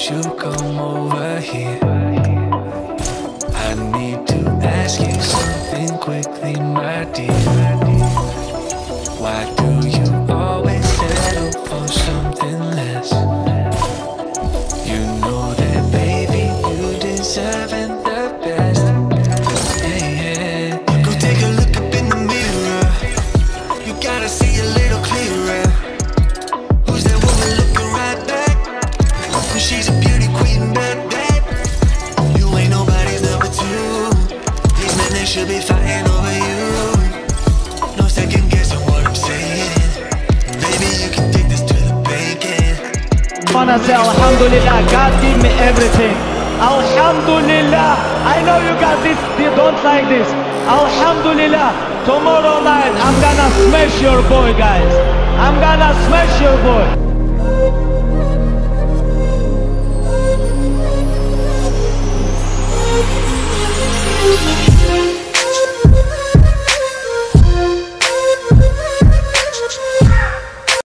you come over here? I need to ask you something quickly, my dear. Why do you always settle for something less? You know that, baby, you deserving the best. Yeah. Go take a look up in the mirror. You gotta see a little clearer. Who's that woman looking right back? She's a beauty queen, bad. You ain't nobody's number two. These men, they should be fighting over you. No second guessing what I'm saying. Baby, you can take this to the bank. I wanna say Alhamdulillah, God give me everything. Alhamdulillah. I know you got this, you don't like this. Alhamdulillah. Tomorrow night I'm gonna smash your boy, guys. I'm gonna smash your boy.